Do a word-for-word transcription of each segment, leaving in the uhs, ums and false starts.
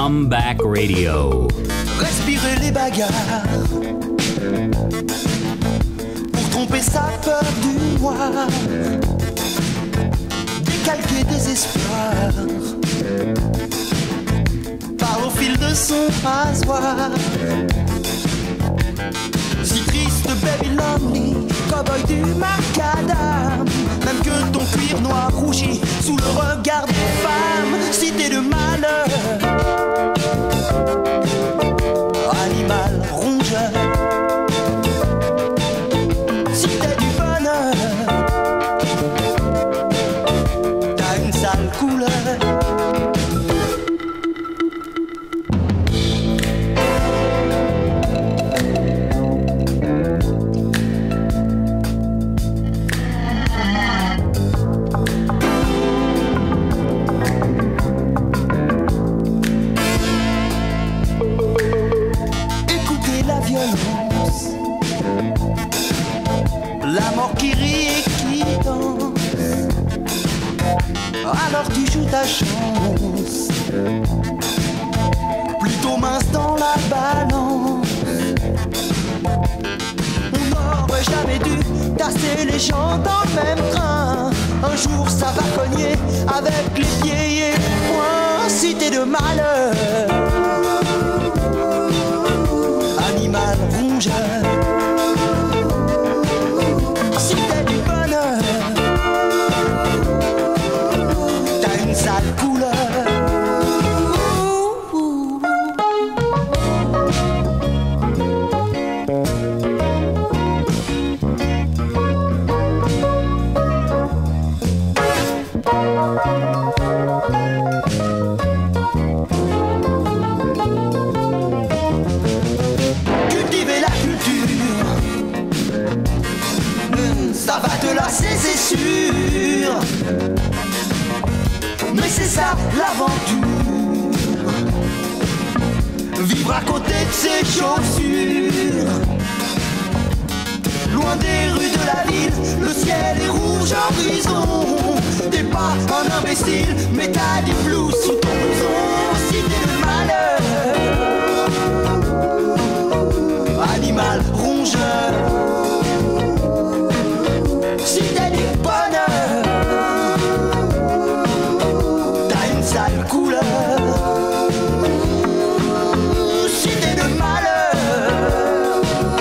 Comeback Radio. Respirer les bagarres pour tromper sa peur du noir, décalquer des espoirs, parle au fil de son rasoir. Si triste, baby lonely, cowboy du macadam, même que ton cuir noir rougit sous le regard des femmes. Cité de malheur, animal rongeur, cité du bonheur, t'as une sale couleur. La mort qui rit et qui danse, alors tu joues ta chance, plutôt mince dans la balance. On n'aurait jamais dû tasser les gens dans le même train. Un jour ça va cogner avec les pieds et les poings. Cité de malheur, animal rongeur, cité du bonheur, t'as une sale couleur. Ça va te lasser, c'est sûr, mais c'est ça l'aventure. Vivre à côté de ses chaussures, loin des rues de la ville, le ciel est rouge horizon. T'es pas un imbécile, mais t'as des flous sous ton blouson. Cité de malheur, animal rongeur, cité du bonheur, t'as une sale couleur. Cité de malheur,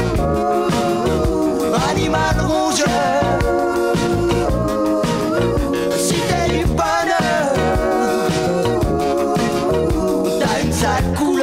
animal rongeur, cité du bonheur, t'as une sale couleur.